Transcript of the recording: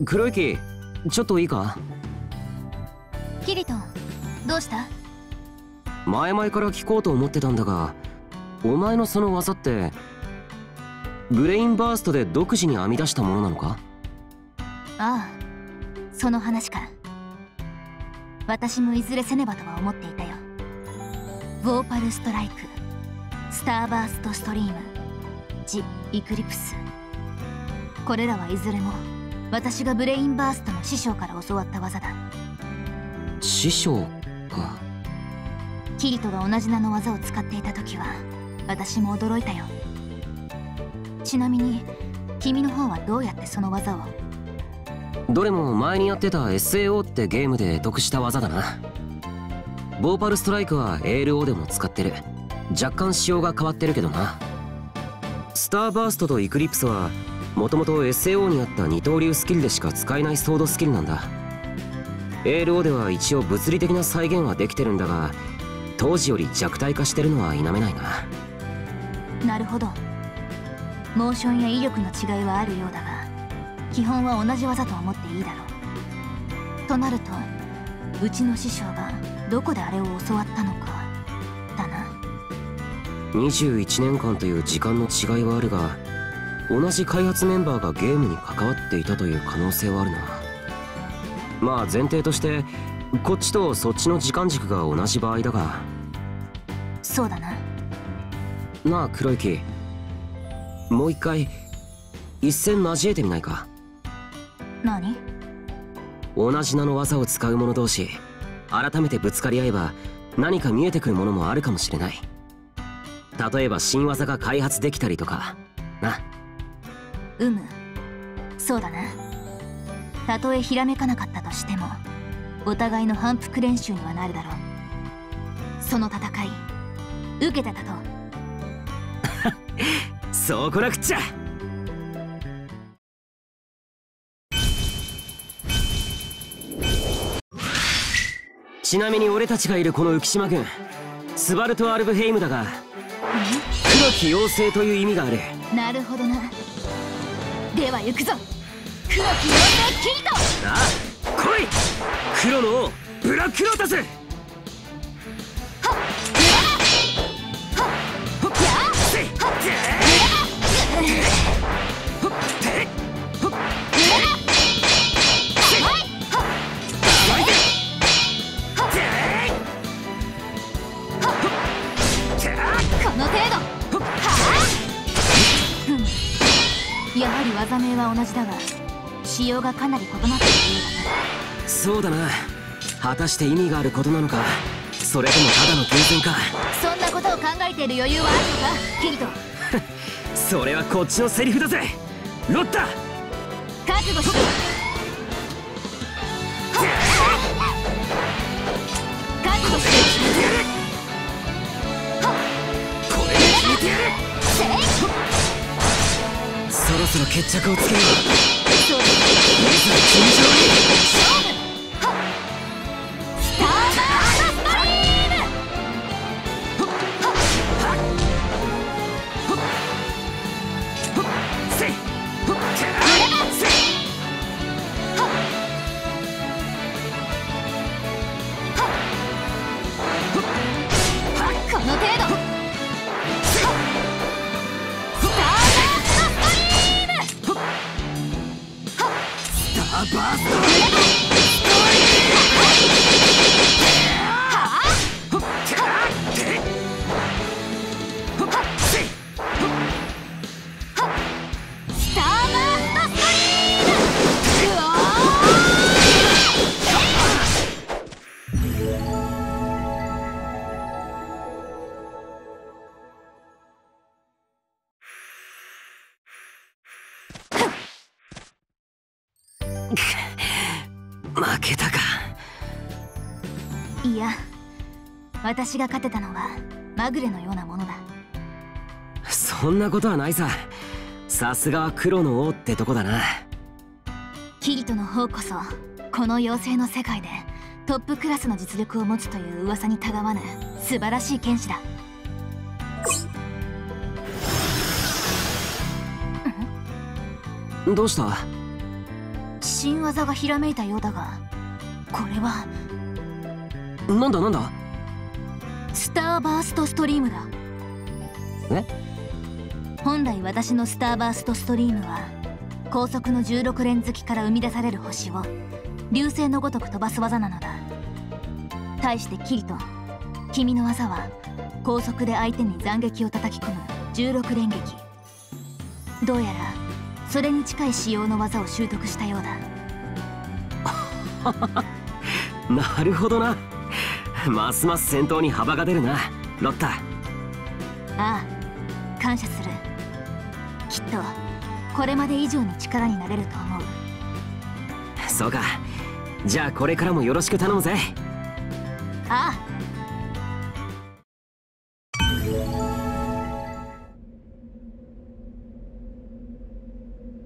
黒雪、ちょっといいか？ キリト、どうした？ 前々から聞こうと思ってたんだが、お前のその技ってブレインバーストで独自に編み出したものなのか？ ああ、その話か。私もいずれせねばとは思っていたよ。ウォーパルストライク、スターバーストストリーム、ジ・イクリプス、これらはいずれも私がブレインバーストの師匠から教わった技だ。 師匠か。 キリトが同じ名の技を使っていた時は私も驚いたよ。ちなみに君の方はどうやってその技を？ どれも前にやってた SAO ってゲームで得した技だな。ボーパルストライクは ALO でも使ってる。若干仕様が変わってるけどな。スターバーストとイクリプスはもともと SAO にあった二刀流スキルでしか使えないソードスキルなんだ。 ALO では一応物理的な再現はできてるんだが、当時より弱体化してるのは否めないな。 なるほど。モーションや威力の違いはあるようだが、基本は同じ技と思っていいだろう。となるとうちの師匠がどこであれを教わったのかだな。 21年間という時間の違いはあるが、同じ開発メンバーがゲームに関わっていたという可能性はあるな。まあ前提としてこっちとそっちの時間軸が同じ場合だが。 そうだな。 なあ黒雪、もう一回一戦交えてみないか？ 何？ 同じ名の技を使う者同士改めてぶつかり合えば何か見えてくるものもあるかもしれない。例えば新技が開発できたりとかな。 そうだな。たとえひらめかなかったとしてもお互いの反復練習にはなるだろう。その戦い受けてたと。 そうこなくっちゃ。ちなみに俺たちがいるこの浮島郡スバルト・アルブヘイムだが、黒き妖精という意味がある。 なるほどな。では行くぞ、黒き妖精キリト。 ああ、来い黒の王ブラックロータス。 やはり技名は同じだが仕様がかなり異なっているようだな。 そうだな。果たして意味があることなのか、それともただの偶然か。 そんなことを考えている余裕はあるのかキリト。 それはこっちのセリフだぜロッタ。 覚悟しろ。覚悟しろ。 これで決めてやる。そろそろ決着をつけよう。 そうだ。 いざ尋常に勝負。スターバーストストリーム。 せいこの程度。 バースト負けたか。 いや、私が勝てたのはまぐれのようなものだ。 そんなことはないさ。さすがは黒の王ってとこだな。 キリトの方こそこの妖精の世界でトップクラスの実力を持つという噂にたがわぬ素晴らしい剣士だ。 どうした？ 師新技がひらめいたようだが、これはなんだなんだ。 スターバーストストリームだ。 え？ 本来私のスターバーストストリームは高速の16連月から生み出される星を流星のごとく飛ばす技なのだ。対してキリト、君の技は高速で相手に斬撃を叩き込む16連撃。どうやらそれに近い仕様の技を習得したようだ。 なるほどな。ますます戦闘に幅が出るな、ロッタ。 ああ、感謝する。きっとこれまで以上に力になれると思う。 そうか。じゃあこれからもよろしく頼むぜ。 ああ。